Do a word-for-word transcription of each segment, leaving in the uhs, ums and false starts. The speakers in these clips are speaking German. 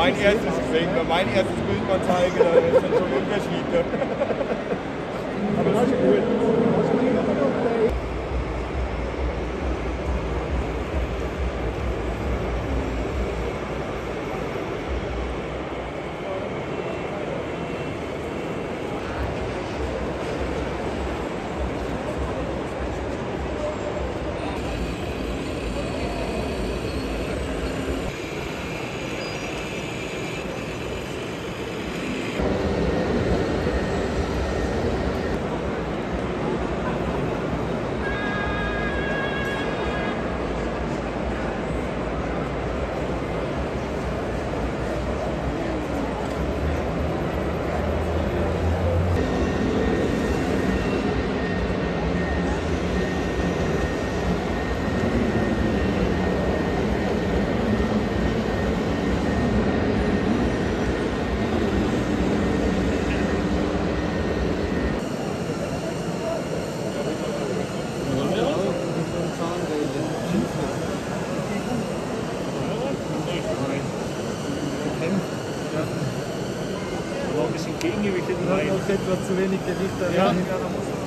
mein erstes, deswegen, mein erstes Bild mal zeige, da ist dann schon ein Unterschied. Ne? Aber das ist cool. Ein bisschen Gegengewicht hinten rein. Noch etwas zu wenig Gewicht. Ja, schön,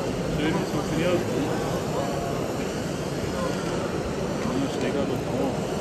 das funktioniert. Stecker noch drauf.